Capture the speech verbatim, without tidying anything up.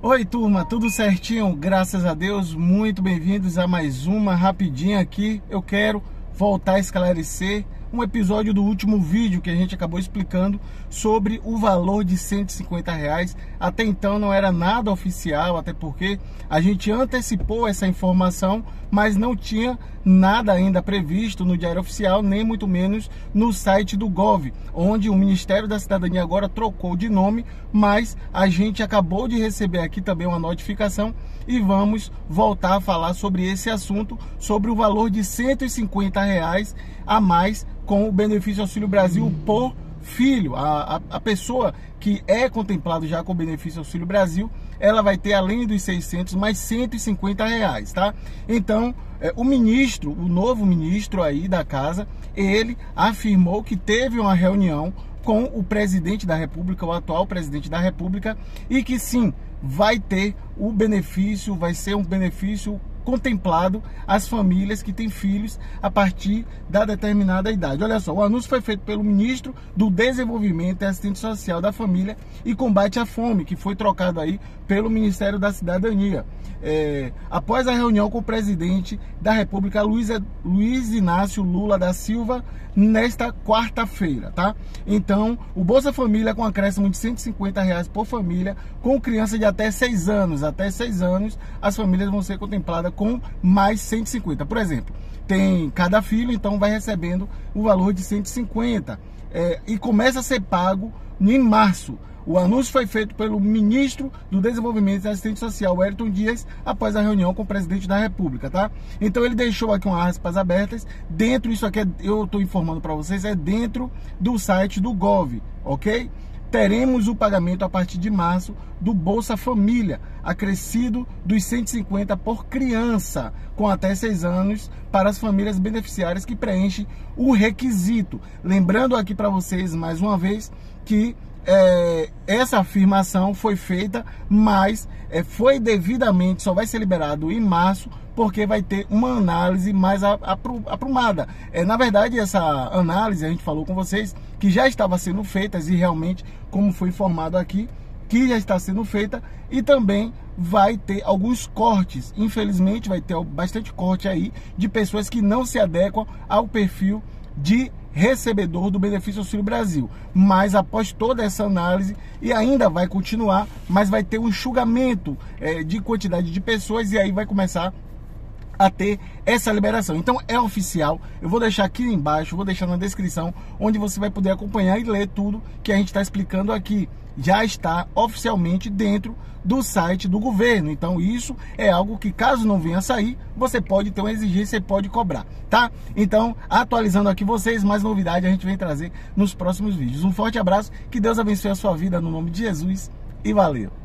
Oi turma, tudo certinho? Graças a Deus, muito bem-vindos a mais uma rapidinha aqui. Eu quero voltar a esclarecer um episódio do último vídeo que a gente acabou explicando sobre o valor de cento e cinquenta reais. Até então não era nada oficial, até porque a gente antecipou essa informação, mas não tinha nada ainda previsto no Diário Oficial, nem muito menos no site do Gov, onde o Ministério da Cidadania agora trocou de nome, mas a gente acabou de receber aqui também uma notificação e vamos voltar a falar sobre esse assunto, sobre o valor de cento e cinquenta reais a mais com o benefício Auxílio Brasil por filho. A, a, a pessoa que é contemplado já com o benefício Auxílio Brasil, ela vai ter, além dos seiscentos, mais cento e cinquenta reais, tá? Então, é, o ministro, o novo ministro aí da casa, ele afirmou que teve uma reunião com o presidente da República, o atual presidente da República, e que sim, vai ter o benefício, vai ser um benefício contemplado às famílias que têm filhos a partir da determinada idade. Olha só, o anúncio foi feito pelo ministro do Desenvolvimento e Assistência Social da Família e Combate à Fome, que foi trocado aí pelo Ministério da Cidadania. É, após a reunião com o presidente da República, Luiz, Luiz Inácio Lula da Silva, nesta quarta-feira, tá? Então, o Bolsa Família com acréscimo de cento e cinquenta reais por família, com criança de até seis anos, até seis anos, as famílias vão ser contempladas com mais cento e cinquenta. Por exemplo, tem cada filho, então vai recebendo o valor de cento e cinquenta, é, e começa a ser pago em março. O anúncio foi feito pelo ministro do Desenvolvimento e Assistência Social, Wellington Dias, após a reunião com o presidente da República, tá? Então ele deixou aqui umas aspas abertas. Dentro, isso aqui é, eu estou informando para vocês, é dentro do site do Gov, ok? Teremos o pagamento a partir de março do Bolsa Família, acrescido dos cento e cinquenta por criança com até seis anos para as famílias beneficiárias que preenchem o requisito. Lembrando aqui para vocês, mais uma vez, que É, essa afirmação foi feita, mas é, foi devidamente, só vai ser liberado em março, porque vai ter uma análise mais aprumada. É, na verdade, essa análise, a gente falou com vocês, que já estava sendo feita, e realmente, como foi informado aqui, que já está sendo feita, e também vai ter alguns cortes. Infelizmente, vai ter bastante corte aí de pessoas que não se adequam ao perfil de recebedor do benefício Auxílio Brasil. Mas após toda essa análise, e ainda vai continuar, mas vai ter um enxugamento é, de quantidade de pessoas, e aí vai começar a ter essa liberação. Então é oficial. Eu vou deixar aqui embaixo, vou deixar na descrição, onde você vai poder acompanhar e ler tudo que a gente está explicando aqui. Já está oficialmente dentro do site do governo. Então isso é algo que, caso não venha a sair, você pode ter uma exigência e pode cobrar, tá? Então, atualizando aqui vocês, mais novidade a gente vem trazer nos próximos vídeos. Um forte abraço, que Deus abençoe a sua vida no nome de Jesus e valeu!